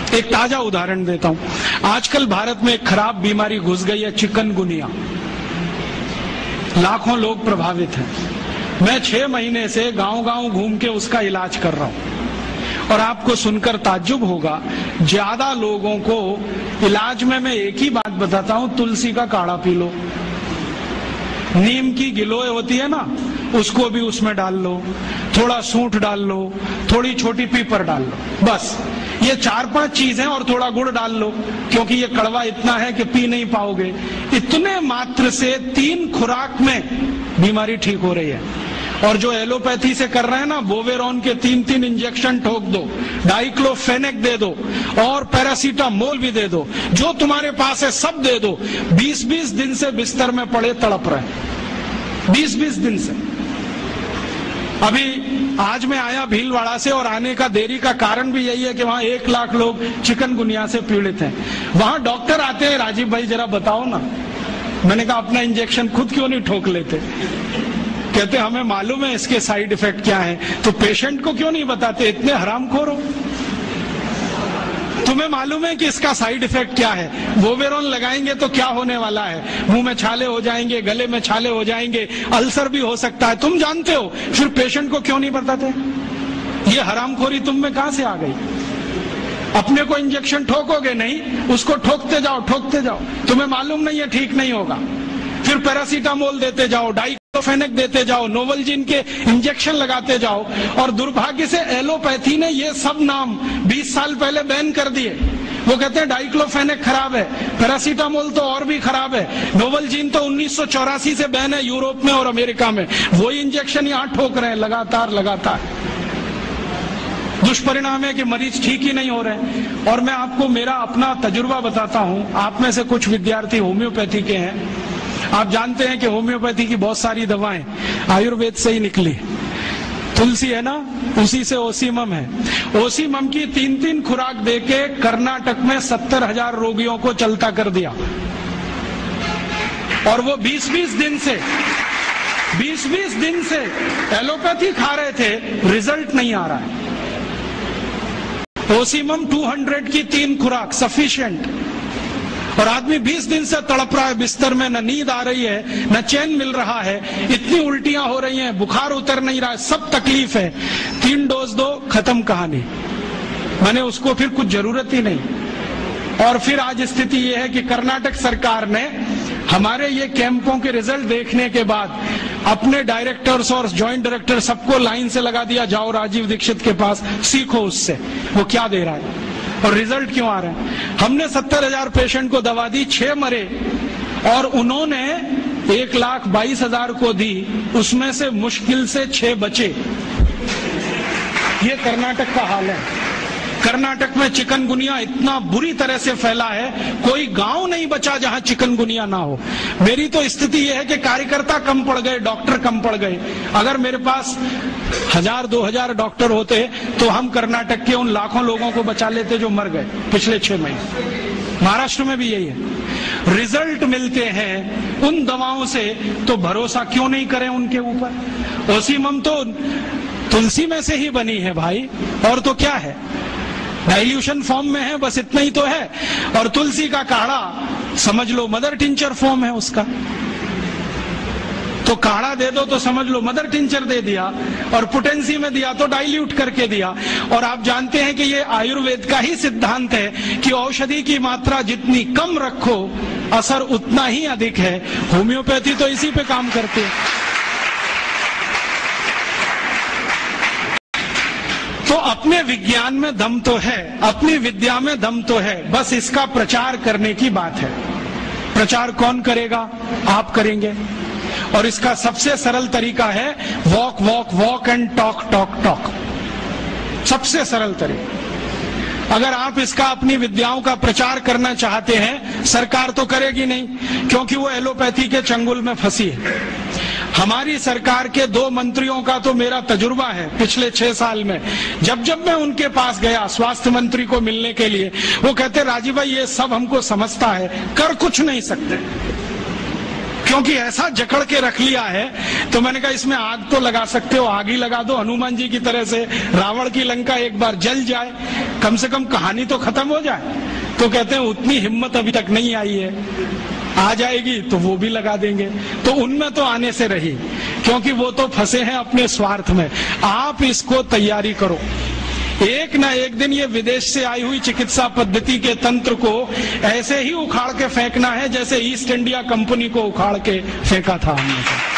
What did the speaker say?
एक ताजा उदाहरण देता हूं। आजकल भारत में एक खराब बीमारी घुस गई है, चिकनगुनिया। लाखों लोग प्रभावित हैं। मैं 6 महीने से गांव-गांव घूम के उसका इलाज कर रहा हूं और आपको सुनकर ताज्जुब होगा, ज्यादा लोगों को इलाज में मैं एक ही बात बताता हूं, तुलसी का काढ़ा पी लो, नीम की गिलोय होती है ना, उसको भी उसमें डाल लो, थोड़ा सूंठ डाल लो, थोड़ी छोटी पीपर डाल लो, बस ये 4-5 चीजें, और थोड़ा गुड़ डाल लो, क्योंकि ये कड़वा इतना है कि पी नहीं पाओगे। इतने मात्र से 3 खुराक में बीमारी ठीक हो रही है। और जो एलोपैथी से कर रहे हैं ना, बोवेरॉन के 3-3 इंजेक्शन ठोक दो, डाइक्लोफेनेक दे दो और पैरासीटामोल भी दे दो, जो तुम्हारे पास है सब दे दो। 20-20 दिन से बिस्तर में पड़े तड़प रहे, 20-20 दिन से। अभी आज मैं आया भीलवाड़ा से, और आने का देरी का कारण भी यही है कि वहां 1 लाख लोग चिकनगुनिया से पीड़ित हैं। वहां डॉक्टर आते हैं, राजीव भाई जरा बताओ ना। मैंने कहा अपना इंजेक्शन खुद क्यों नहीं ठोक लेते? कहते हमें मालूम है इसके साइड इफेक्ट क्या है, तो पेशेंट को क्यों नहीं बताते? इतने हरामखोर हो, तुम्हें मालूम है कि इसका साइड इफेक्ट क्या है? बोवेरॉन लगाएंगे तो क्या होने वाला है? मुंह में छाले हो जाएंगे, गले में छाले हो जाएंगे, अल्सर भी हो सकता है, तुम जानते हो, फिर पेशेंट को क्यों नहीं बताते? ये हरामखोरी तुम में कहां से आ गई? अपने को इंजेक्शन ठोकोगे नहीं, उसको ठोकते जाओ, ठोकते जाओ, तुम्हें मालूम नहीं है ठीक नहीं होगा, फिर पैरासीटामोल देते जाओ, डाइक्लोफेनेक देते जाओ, नोवलजीन के इंजेक्शन लगाते जाओ। और दुर्भाग्य से एलोपैथी ने ये सब नाम 20 साल पहले बैन कर दिए। वो कहते हैं डाइक्लोफेनेक खराब है, पैरासीटामोल तो और भी खराब है, नोवलजीन तो 1984 से बैन है यूरोप में और अमेरिका में, वही इंजेक्शन यहाँ ठोक रहे हैं लगातार लगातार। दुष्परिणाम है कि मरीज ठीक ही नहीं हो रहे। और मैं आपको मेरा अपना तजुर्बा बताता हूं। आप में से कुछ विद्यार्थी होम्योपैथी के हैं, आप जानते हैं कि होम्योपैथी की बहुत सारी दवाएं आयुर्वेद से ही निकली। तुलसी है ना, उसी से ओसीमम है। ओसीमम की 3-3 खुराक देके कर्नाटक में 70,000 रोगियों को चलता कर दिया, और वो 20-20 दिन से एलोपैथी खा रहे थे, रिजल्ट नहीं आ रहा है। ओसीमम 200 की 3 खुराक सफिशिएंट, और आदमी 20 दिन से तड़प रहा है बिस्तर में, न नींद आ रही है, न चैन मिल रहा है, इतनी उल्टियां हो रही हैं, बुखार उतर नहीं रहा है, सब तकलीफ है। 3 डोज दो, खत्म कहानी। मैंने उसको फिर कुछ जरूरत ही नहीं। और फिर आज स्थिति यह है कि कर्नाटक सरकार ने हमारे ये कैंपों के रिजल्ट देखने के बाद अपने डायरेक्टर्स और ज्वाइंट डायरेक्टर सबको लाइन से लगा दिया, जाओ राजीव दीक्षित के पास, सीखो उससे वो क्या दे रहा है और रिजल्ट क्यों आ रहे हैं। हमने 70,000 पेशेंट को दवा दी, 6 मरे, और उन्होंने 1,22,000 को दी, उसमें से मुश्किल से 6 बचे। ये कर्नाटक का हाल है। कर्नाटक में चिकनगुनिया इतना बुरी तरह से फैला है, कोई गांव नहीं बचा जहां चिकनगुनिया ना हो। मेरी तो स्थिति यह है कि कार्यकर्ता कम पड़ गए, डॉक्टर कम पड़ गए। अगर मेरे पास 1,000-2,000 डॉक्टर होते तो हम कर्नाटक के उन लाखों लोगों को बचा लेते जो मर गए पिछले 6 महीने। महाराष्ट्र में भी यही है। रिजल्ट मिलते हैं उन दवाओं से, तो भरोसा क्यों नहीं करें उनके ऊपर? ओसीमम तो तुलसी में से ही बनी है भाई, और तो क्या है, डाइल्यूशन फॉर्म में है, बस इतना ही तो है। और तुलसी का काढ़ा समझ लो मदर टिंचर फॉर्म है उसका, तो काढ़ा दे दो तो समझ लो मदर टिंचर दे दिया, और पोटेंसी में दिया तो डाइल्यूट करके दिया। और आप जानते हैं कि ये आयुर्वेद का ही सिद्धांत है कि औषधि की मात्रा जितनी कम रखो असर उतना ही अधिक है। होम्योपैथी तो इसी पे काम करती है। तो अपने विज्ञान में दम तो है, अपनी विद्या में दम तो है, बस इसका प्रचार करने की बात है। प्रचार कौन करेगा? आप करेंगे। और इसका सबसे सरल तरीका है walk walk walk and talk talk talk, सबसे सरल तरीका। अगर आप इसका अपनी विद्याओं का प्रचार करना चाहते हैं, सरकार तो करेगी नहीं, क्योंकि वो एलोपैथी के चंगुल में फंसी है। हमारी सरकार के 2 मंत्रियों का तो मेरा तजुर्बा है पिछले 6 साल में। जब जब मैं उनके पास गया स्वास्थ्य मंत्री को मिलने के लिए, वो कहते राजीव भाई ये सब हमको समझता है, कर कुछ नहीं सकते। क्योंकि ऐसा जकड़ के रख लिया है। तो मैंने कहा इसमें आग तो लगा सकते हो, आग ही लगा दो, हनुमान जी की तरह से रावण की लंका एक बार जल जाए, कम से कम कहानी तो खत्म हो जाए। तो कहते हैं उतनी हिम्मत अभी तक नहीं आई है, आ जाएगी तो वो भी लगा देंगे। तो उनमें तो आने से रही, क्योंकि वो तो फंसे हैं अपने स्वार्थ में। आप इसको तैयारी करो, एक ना एक दिन ये विदेश से आई हुई चिकित्सा पद्धति के तंत्र को ऐसे ही उखाड़ के फेंकना है जैसे ईस्ट इंडिया कंपनी को उखाड़ के फेंका था हमने।